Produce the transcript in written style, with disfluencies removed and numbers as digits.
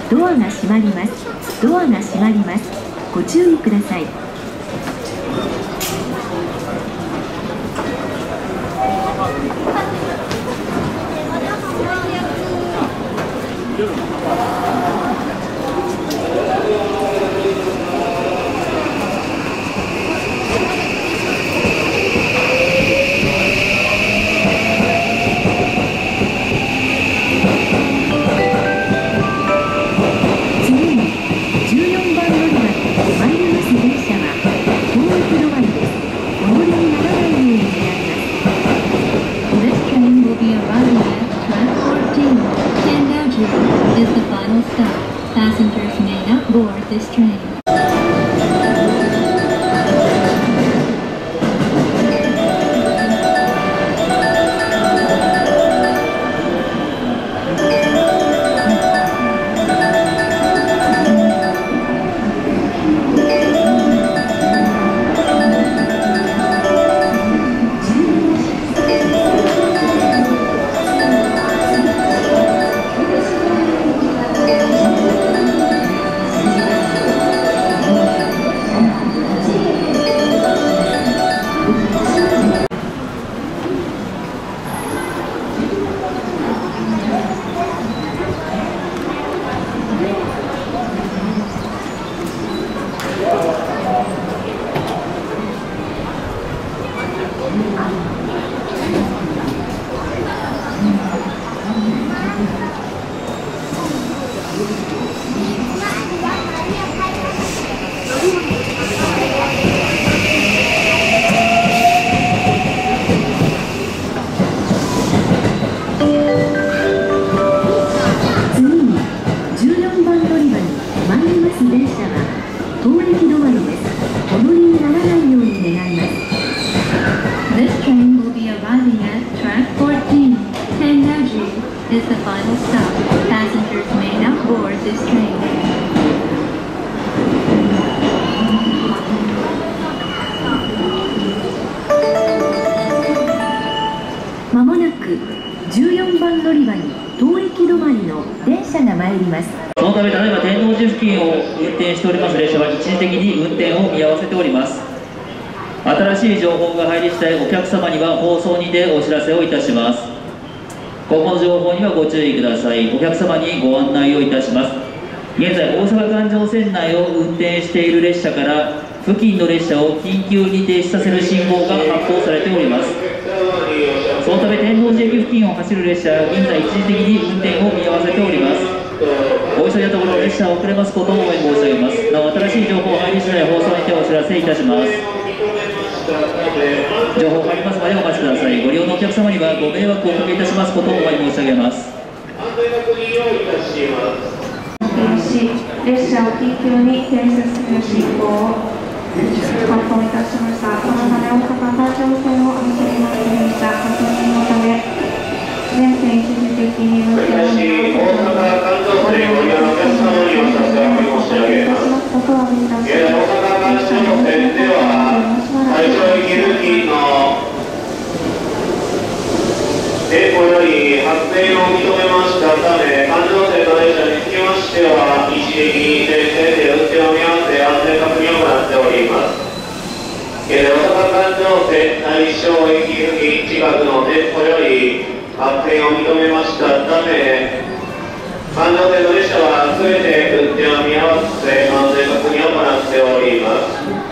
ドアが閉まります。ドアが閉まります。ご注意ください。 Is the final stop. Passengers may not board this train. まもなく14番乗り場に当駅止まりの電車が参ります。 そのため、ただいま天王寺付近を運転しております列車は一時的に運転を見合わせております。新しい情報が入り次第、お客様には放送にてお知らせをいたします。今後の情報にはご注意ください。お客様にご案内をいたします。現在、大阪環状線内を運転している列車から付近の列車を緊急に停止させる信号が発報されております。そのため天王寺駅付近を走る列車は現在一時的に運転を見合わせております。お急ぎのところ列車を遅れますことをお願い申し上げます。なお、新しい情報入り次第放送にてお知らせいたします。情報入りますまでお待ちください。ご利用のお客様にはご迷惑をおかけいたしますことをお願い申し上げます。 列車を緊急に停止する信号を発報いたしました。このため大阪環状線を走ります電車確認のため全線一時的に運転を見合わせております。ご利用のお客様にお知らせを申し上げますことは見出し大阪環状線では最初駅付近のデポより発生を認めましたため、環状線の列車につきましては一時的に全線で運転を見合わせ安全確認を行っております。大阪環状線大正駅付近近くのデポより発生を認めましたため、環状線の列車は全て運転を見合わせ安全確認を行っております。